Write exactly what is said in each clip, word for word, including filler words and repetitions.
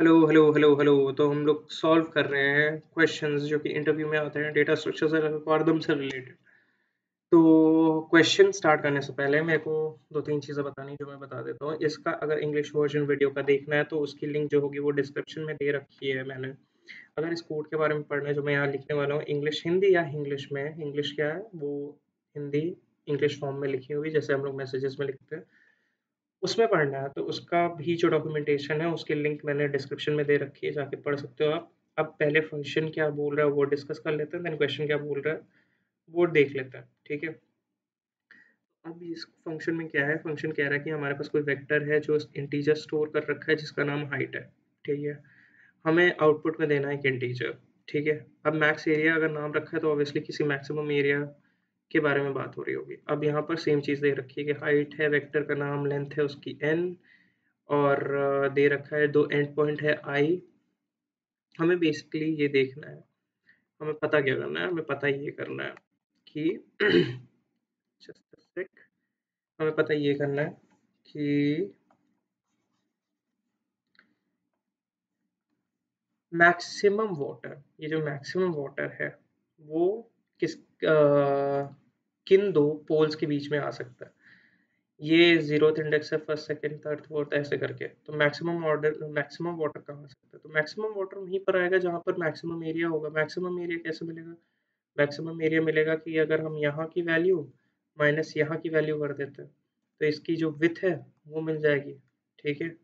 Hello, hello, hello, hello. तो हम लोग सॉल्व कर रहे हैं क्वेश्चंस जो कि इंटरव्यू में आते हैं डेटा स्ट्रक्चर्स और एल्गोरिदम से रिलेटेड। तो क्वेश्चन स्टार्ट करने से पहले मेरे को दो तीन चीज़ें बतानी जो मैं बता देता हूँ। इसका अगर इंग्लिश वर्जन वीडियो का देखना है तो उसकी लिंक जो होगी वो डिस्क्रिप्शन में दे रखी है मैंने। अगर इस कोड के बारे में पढ़ना है जो मैं यहाँ लिखने वाला हूँ इंग्लिश हिंदी या इंग्लिश में, इंग्लिश क्या है वो हिंदी इंग्लिश फॉर्म में लिखी हुई जैसे हम लोग मैसेजेस में लिखते हैं। उसमें पढ़ना है तो उसका भी जो डॉक्यूमेंटेशन है उसकी लिंक मैंने डिस्क्रिप्शन में दे रखी है, जाके पढ़ सकते हो आप। अब पहले फंक्शन क्या बोल रहा है वो डिस्कस कर लेते हैं, देन क्वेश्चन क्या बोल रहा है वो देख लेते हैं, ठीक है? अब इस फंक्शन में क्या है, फंक्शन कह रहा है कि हमारे पास कोई वेक्टर है जो इंटीजर स्टोर कर रखा है जिसका नाम हाइट है, ठीक है? हमें आउटपुट में देना है एक इंटीजर, ठीक है? अब मैक्स एरिया अगर नाम रखा है तो ऑब्वियसली किसी मैक्सिमम एरिया के बारे में बात हो रही होगी। अब यहाँ पर सेम चीज़ दे रखी है कि हाइट है, वेक्टर का नाम, लेंथ है उसकी n, और अ, दे रखा है दो एंड पॉइंट है आई। हमें बेसिकली ये देखना है, हमें पता क्या करना है, हमें पता ये करना है कि जस्ट अ सेक, हमें पता ये करना है कि मैक्सिमम वाटर, ये जो मैक्सिमम वाटर है वो किस अ, किन दो पोल्स के बीच में आ सकता है। ये ज़ीरोथ इंडेक्स है, फर्स्ट, सेकंड, थर्ड, फोर्थ ऐसे करके। तो मैक्सिमम ऑर्डर मैक्सिमम वाटर कहाँ आ सकता है? तो मैक्सिमम वाटर वहीं पर आएगा जहाँ पर मैक्सिमम एरिया होगा। मैक्सिमम एरिया कैसे मिलेगा? मैक्सिमम एरिया मिलेगा कि अगर हम यहाँ की वैल्यू माइनस यहाँ की वैल्यू कर देते हैं, तो इसकी जो विड्थ है वो मिल जाएगी, ठीक है?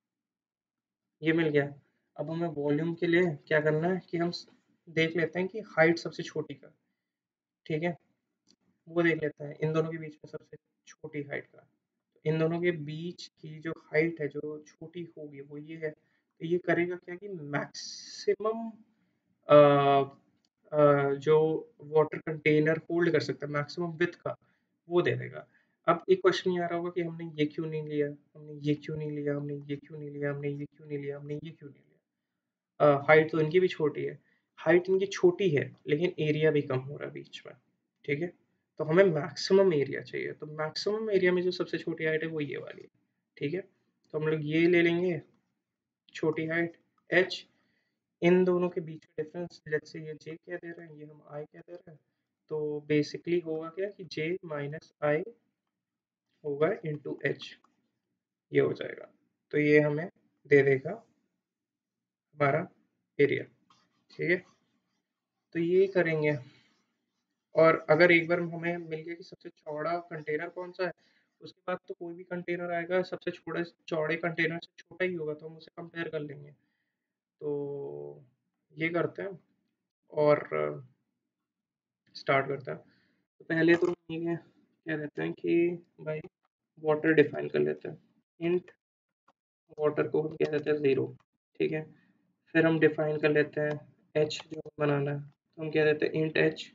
ये मिल गया। अब हमें वॉल्यूम के लिए क्या करना है कि हम स देख लेते हैं कि हाइट सबसे छोटी का, ठीक है? वो देख लेते हैं, इन दोनों के बीच में सबसे छोटी हाइट का। इन दोनों के बीच की जो हाइट है जो छोटी होगी वो ये है, तो ये करेगा क्या कि मैक्सिमम अ अ, जो वाटर कंटेनर होल्ड कर सकता है मैक्सिमम विड्थ का वो दे देगा। अब एक क्वेश्चन ये आ रहा होगा कि हमने ये क्यों नहीं लिया, हमने ये क्यों नहीं लिया, हमने ये क्यों नहीं लिया, हमने ये क्यों नहीं लिया, हमने ये क्यों नहीं लिया? अ, हाइट तो इनकी भी छोटी है, हाइट इनकी छोटी है लेकिन एरिया भी कम हो रहा है बीच में, ठीक है? तो हमें मैक्सिमम एरिया चाहिए, तो मैक्सिमम एरिया में जो सबसे छोटी हाइट है वो ये वाली है, ठीक है? तो हम लोग ये ले लेंगे छोटी हाइट h, इन दोनों के बीच का डिफरेंस लेट्स से ये j कह दे रहे हैं, ये हम i कह दे रहे हैं। तो बेसिकली होगा क्या कि j माइनस आई होगा इंटू एच, ये हो जाएगा। तो ये हमें दे देगा हमारा एरिया, ठीक है? तो ये करेंगे, और अगर एक बार हमें मिल गया कि सबसे चौड़ा कंटेनर कौन सा है, उसके बाद तो कोई भी कंटेनर आएगा सबसे छोटे चौड़े कंटेनर से छोटा ही होगा, तो हम उसे कंपेयर कर लेंगे। तो ये करते हैं और स्टार्ट करते हैं। तो पहले तो हम ये कह देते हैं कि भाई वाटर डिफाइन कर लेते हैं, इंट वाटर को हम कह देते हैं ज़ीरो, ठीक है? फिर हम डिफाइन कर लेते हैं एच जो बनाना है, तो हम कह देते हैं int H,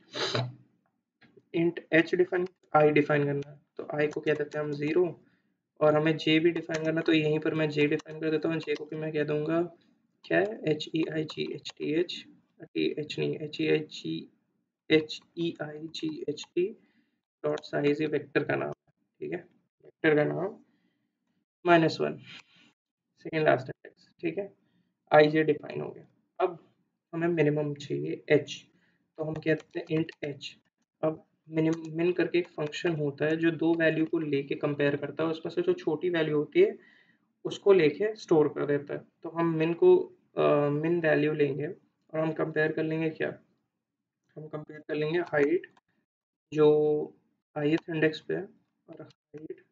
int H define I define करना है तो आई को कह देते हैं हम ज़ीरो, और हमें जे भी डिफाइन करना है तो यहीं पर मैं जे डिफाइन कर देता हूँ। जे को कि मैं कह दूंगा क्या है, H E I G H T H, T H नहीं, H E I G H E I G H T dot size, ये वेक्टर का नाम है, ठीक है? वेक्टर का नाम minus one, second last index, ठीक है? आई जे डिफाइन हो गया। अब हमें मिनिमम चाहिए एच, तो हम कहते हैं इंट एच। अब मिनिम मिन करके एक फंक्शन होता है जो दो वैल्यू को लेके कंपेयर करता है, उसमें से जो छोटी वैल्यू होती है उसको लेके स्टोर कर देता है। तो हम मिन को मिन वैल्यू लेंगे और हम कंपेयर कर लेंगे क्या, हम कंपेयर कर लेंगे हाइट जो ith इंडेक्स पे है, और height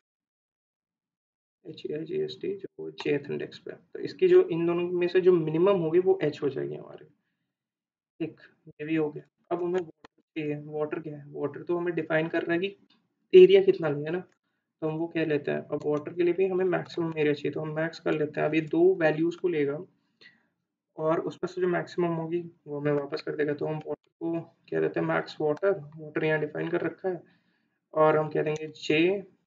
H E I G S T जो jth इंडेक्स पे है। तो इसकी जो इन दोनों में से जो मिनिमम होगी वो एच हो जाएगी हमारे, ठीक? ये भी हो गया। अब हमें वाटर चाहिए, वाटर क्या है, वाटर तो हमें डिफाइन कर रहा है कि एरिया कितना लिया ना, तो हम वो कह लेते हैं। अब वाटर के लिए भी हमें मैक्सिमम एरिया चाहिए तो हम मैक्स कर लेते हैं। अब ये दो वैल्यूज को लेगा और उसमें से जो मैक्सिमम होगी वो हमें वापस कर देगा, तो हम वाटर को कह देते हैं मैक्स वाटर, वाटर यहाँ डिफाइन कर रखा है, और हम कह देंगे J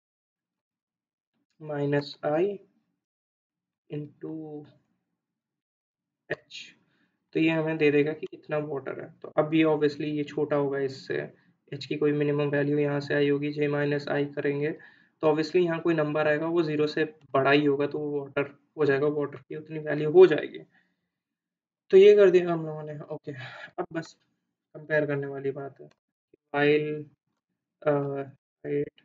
minus I into H. तो ये हमें दे देगा कि कितना वाटर है। तो अब ये ऑब्वियसली ये छोटा होगा इससे, एच की कोई मिनिमम वैल्यू यहाँ से आई होगी, जे माइनस आई करेंगे तो ऑब्वियसली यहाँ कोई नंबर आएगा वो ज़ीरो से बड़ा ही होगा, तो वो वाटर हो जाएगा, वाटर की उतनी वैल्यू हो जाएगी। तो ये कर दिया हम लोगों ने। ओके, अब बस कंपेयर करने वाली बात है। While height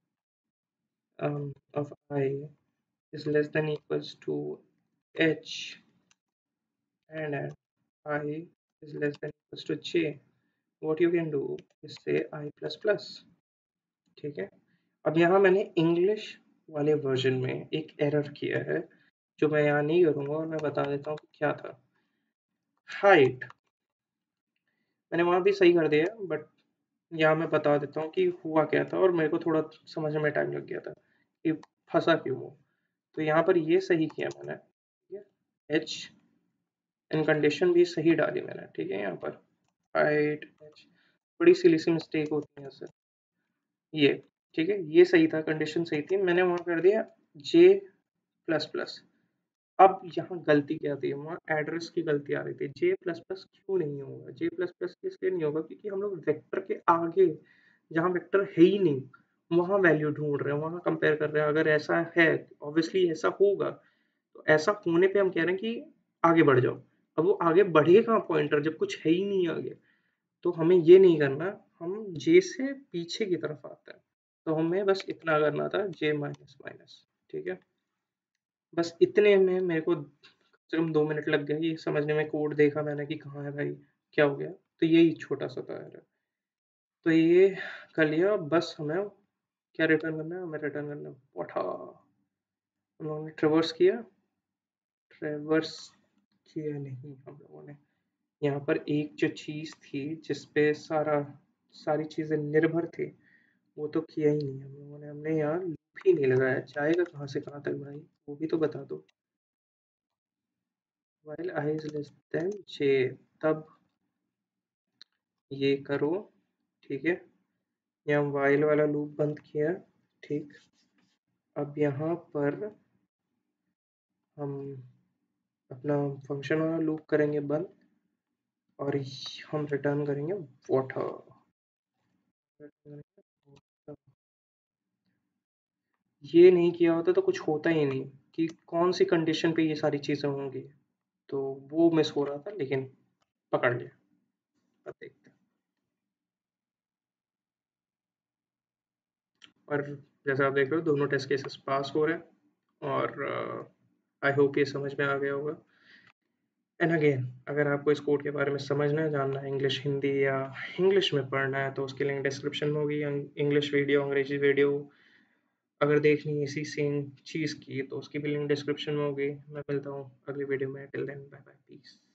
of I is less than equals to h and I is less than equals to j, what you can do is say I plus plus। ठीक है, अब यहाँ मैंने इंग्लिश वाले वर्जन में एक एरर किया है जो मैं यहाँ नहीं करूँगा और मैं बता देता हूँ क्या था। हाइट मैंने वहाँ भी सही कर दिया, बट यहाँ मैं बता देता हूँ कि हुआ क्या था और मेरे को थोड़ा समझने में टाइम लग गया था कि फंसा क्यों वो। तो यहाँ पर ये सही किया मैंने, ठीक है, एच एंड कंडीशन भी सही डाली मैंने, ठीक है। यहाँ पर हाइट एच, बड़ी सिली सी मिस्टेक होती है इससे, ये ठीक है, ये सही था, कंडीशन सही थी, मैंने वहाँ कर दिया जे प्लस प्लस। अब यहाँ गलती क्या थी, वहाँ एड्रेस की गलती आ रही थी। जे प्लस प्लस क्यों नहीं होगा, जे प्लस प्लस इसलिए नहीं होगा क्योंकि हम लोग वेक्टर के आगे जहाँ वेक्टर है ही नहीं वहाँ वैल्यू ढूंढ रहे हैं, वहाँ कंपेयर कर रहे हैं। अगर ऐसा है, ऑब्वियसली ऐसा होगा, तो ऐसा होने पे हम कह रहे हैं कि आगे बढ़ जाओ। अब वो आगे बढ़े कहाँ पॉइंटर जब कुछ है ही नहीं आगे, तो हमें ये नहीं करना, हम जे से पीछे की तरफ आते हैं। तो हमें बस इतना करना था, जे माइनस माइनस, ठीक है। बस इतने में मेरे को कम से कम दो मिनट लग गए ये समझने में। कोड देखा मैंने कि कहाँ है भाई, क्या हो गया, तो यही छोटा सा था यार। तो ये कर लिया, बस हमें क्या रिटर्न करना है, हमें रिटर्न करना है पठा। हम लोगों ने ट्रेवर्स किया, ट्रेवर्स किया नहीं हम लोगों ने। यहाँ पर एक जो चीज़ थी जिस पे सारा सारी चीज़ें निर्भर थी वो तो किया ही नहीं हम लोगों ने। हमने यहाँ लूप ही नहीं लगाया, जाएगा कहाँ से कहाँ तक भाई, वो भी तो बता दो। while I is less than j, तब ये करो, ठीक है। यहाँ while वाला लूप बंद किया, ठीक। अब यहाँ पर हम अपना फंक्शन वाला लूप करेंगे बंद और हम रिटर्न करेंगे वाटर। ये नहीं किया होता तो कुछ होता ही नहीं कि कौन सी कंडीशन पे ये सारी चीज़ें होंगी, तो वो मिस हो रहा था, लेकिन पकड़ लिया। अब देखते हैं। और जैसा आप देख रहे हो दोनों टेस्ट केसेस पास हो रहे हैं और आई होप ये समझ में आ गया होगा। एंड अगेन, अगर आपको इस कोड के बारे में समझना है, जानना है, इंग्लिश हिंदी या इंग्लिश में पढ़ना है, तो उसकी लिंक डिस्क्रिप्शन में होगी। इंग्लिश वीडियो, अंग्रेजी वीडियो अगर देखनी है इसी सेम चीज़ की तो उसकी भी लिंक डिस्क्रिप्शन में होगी। मैं मिलता हूँ अगली वीडियो में। Till then bye bye, piece.